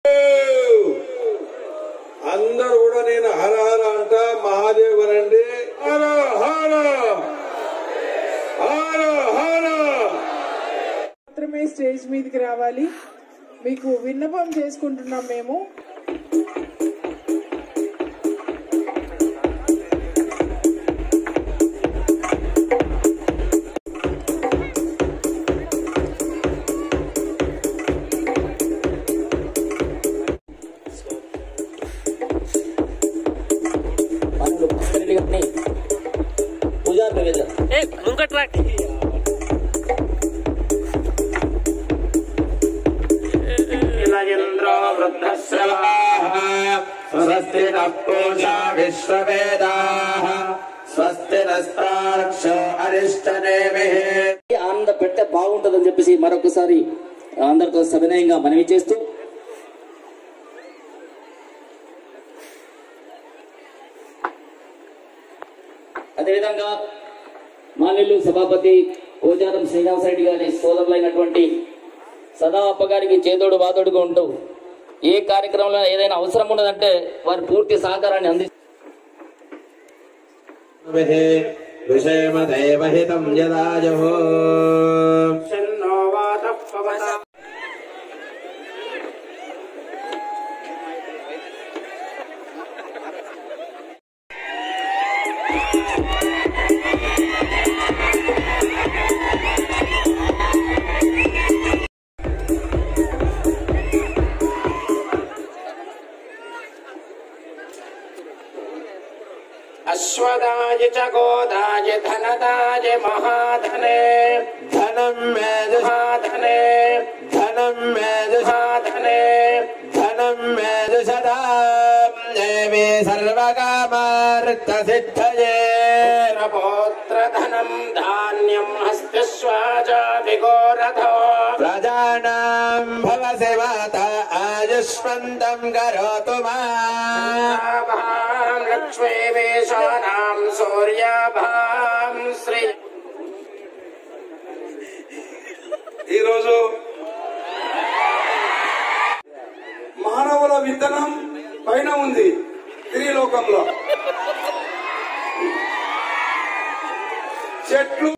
అందరూ కూడా నేను హర హర అంట మహాదేవ్ అనండి. హర హర హర హర. మాత్రమే స్టేజ్ మీదకి రావాలి. మీకు విన్నపం చేసుకుంటున్నాం మేము. स्वस्ति नः पूषा विश्ववेदाः स्वस्ति नस्तार्क्ष्यो अरिष्टनेमिः. ఆనంద పెడితే బాగుంటుందని చెప్పేసి మరొకసారి అందరితో సవినయంగా మనవి చేస్తూ అదేవిధంగా మాన్యులు సభాపతి పోచారం శ్రీనివాసరెడ్డి గారి సోదరులైనటువంటి సదాప గారికి చేదోడు వాదోడుగా ఉంటూ ఏ కార్యక్రమంలో ఏదైనా అవసరం ఉన్నదంటే వారి పూర్తి సహకారాన్ని అందిస్తారు. విషయమదేవహితం యదాజహో अश्वदाय च गोदाय धनदाय महाधने धनं मे महाधने धनं मे महाधने धनं मे दुषदां देवी सर्वकामार्थसिद्धये. पुत्र धनं धान्यं हस्तश्वाजा विगोरथो प्रजानां भवसि माता आयुष्मन्तं करोतु भां लक्ष्मी वेशानां सूर्याभां श्री. ఈరోజు మానవుల విత్తనం పైన ఉంది త్రిలోకంలో. చెట్లు